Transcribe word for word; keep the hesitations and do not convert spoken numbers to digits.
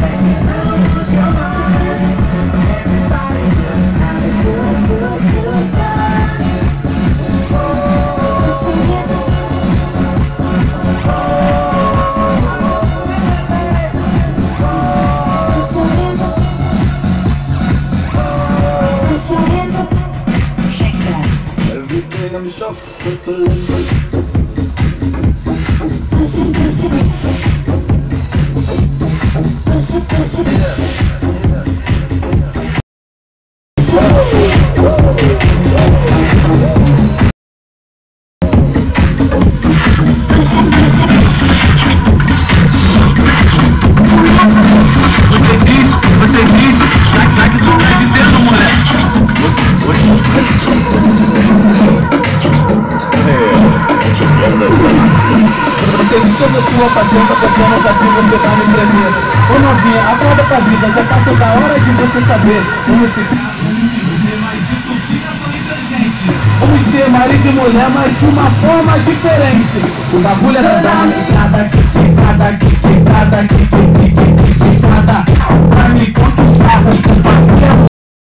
Sua paciência, apenas assim você tá me tremendo. Ô novinha, acorda pra vida, já passou da hora de você saber como ficar. Mas desconfia pra gente. Vamos ser marido e mulher, mas de uma forma diferente. O bagulho é cada, cada, cada, cada, cada, cada,